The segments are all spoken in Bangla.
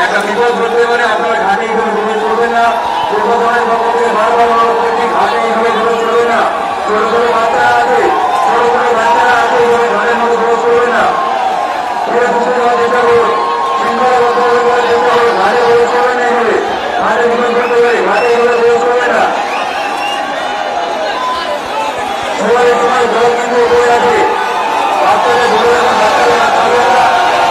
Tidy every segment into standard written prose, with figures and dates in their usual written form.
একটা বিপদ ঘটতে পারে। আপনারা ঘাটে এইভাবে ঘুরে চলবেন না। প্রশাসনের পক্ষ থেকে বারবার বলা হচ্ছে ঘাটে এইভাবে ঘুরে চলবে না। ছোট ছোট বাচ্চারা আছে, এইভাবে ঘাটের মধ্যে ঘুরে চলবে না। ঘুরে ঘুরে যাওয়ার চেষ্টা করুন, শৃঙ্খলাবদ্ধভাবে করার চেষ্টা করুন। ঘাটে ঘুরে চলবে না, এইভাবে ঘাটে ঘুরে চলতে পারে, ঘাটে এইভাবে ঘুরে চলবে না। সবাই সময় জল কিন্তু উপরে আছে, বাচ্চাদের ধরে রাখা, বাচ্চাদের রাখা হবে না।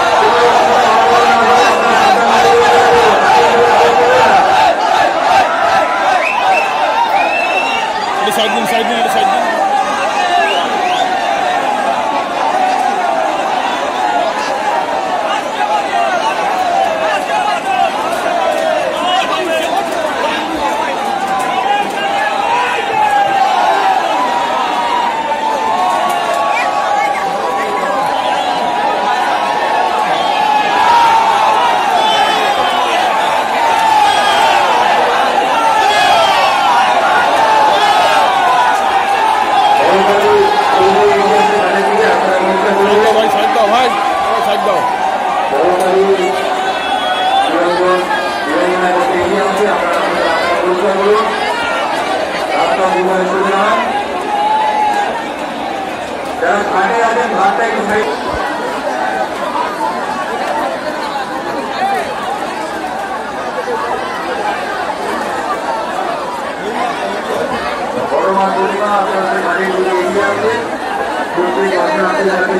साइड में যারা ঘাটে আছেন ঘাটটা একটু সাইড। বড় মা পূর্ণিমা আপনাদের ঘাটে ঘুরে এগিয়ে আছে। প্রত্যেক আপনার হাতে যাতে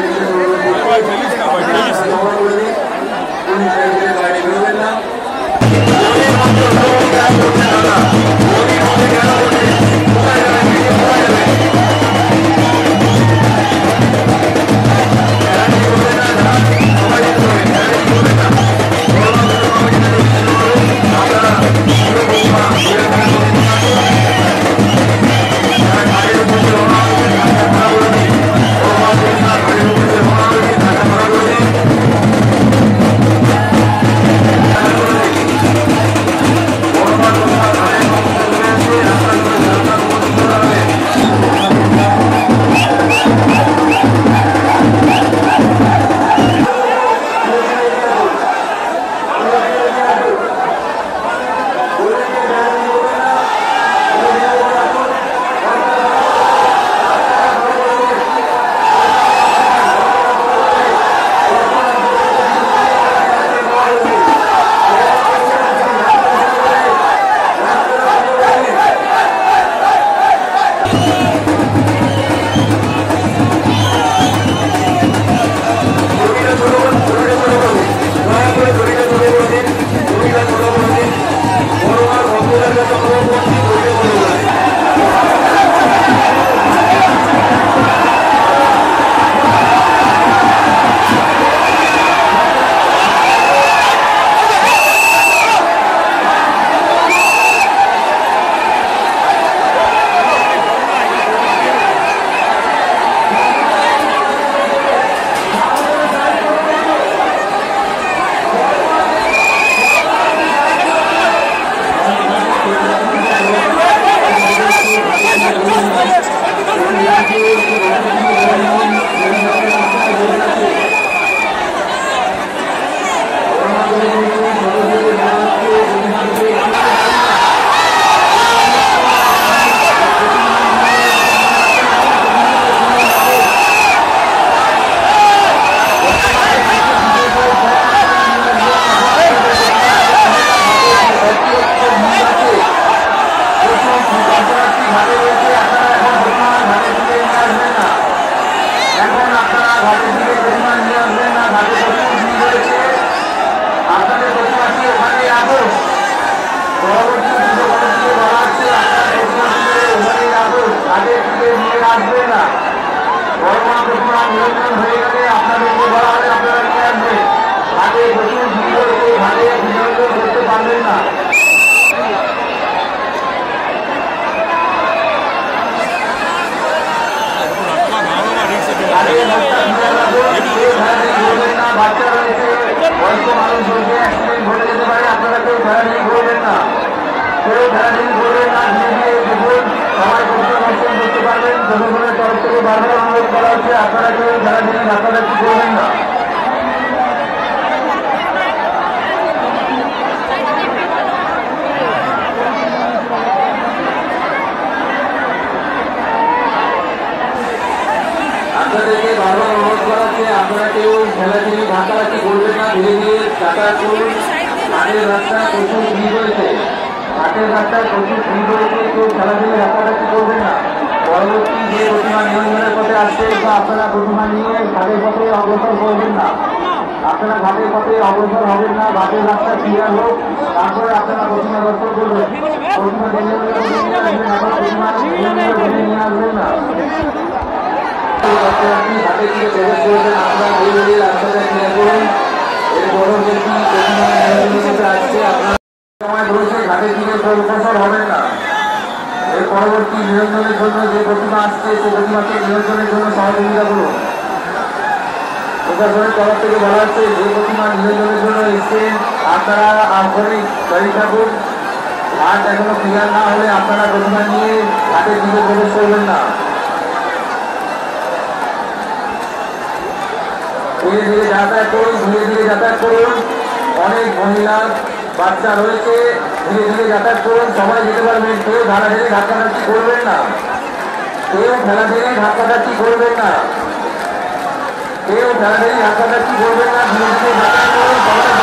গাড়ি বেরোবেন না। আপনারা কেউ যারা ঢাকা করবেন না। যাতায়াত করুন। মাঠের রাস্তায় প্রচুর ভিড় রয়েছে, মাঠের রাস্তায় প্রচুর ভিড় রয়েছে, কেউ খেলাধুলা রাস্তাঘাটি করবেন না। পরবর্তী যে প্রতিমা নিরঞ্জনের পথে আসছে বা আপনারা প্রতিমা নিয়ে ঘাটের পথে অগ্রসর করবেন না, আপনারা ঘাটের পথে অগ্রসর হবেন না। ঘাটের রাস্তা ক্লিয়ার হোক, তারপরে আপনারা প্রতিমা দর্শন করবেন। প্রতিমা নিয়ে আসবেন না। ঘাটে গিয়ে প্রবেশ করবেন, আপনারা ধীরে ধীরে রাস্তাটা ক্লিয়ার করুন। এর পরবর্তী প্রতিমা নিরঞ্জনের আসছে, আপনারা সময় ধরেছে ঘাটের দিকে অগ্রসর হবেন না। এর পরবর্তী নিরঞ্জনের জন্য যে প্রতিমা আসছে সেই প্রতিমাকে নিরঞ্জনের জন্য সহযোগিতা করুন। প্রশাসনের তরফ থেকে বলা হচ্ছে যে প্রতিমা নিরঞ্জনের জন্য এসছেন আপনারা আগ্রহী দাঁড়িয়ে থাকুন। ঘাট এখনো ক্লিয়ার না হলে আপনারা প্রতিমা নিয়ে ঘাটের দিকে প্রবেশ করবেন না। ধীরে ধীরে যাতায়াত করুন, ধীরে ধীরে যাতায়াত করুন। অনেক মহিলা বাচ্চা রয়েছে, ধীরে ধীরে যাতায়াত করুন। সবাই যেতে পারবেন, কেউ ধারা ঢেলে ধাক্কাধাক্কি করবেন না, কেউ খেলা ঢেলে ধাক্কাধাক্কি করবেন না, কেউ খেলা ঢেলে ধাক্কাধাক্কি করবেন না। ধীরে ধীরে যাতায়াত করুন।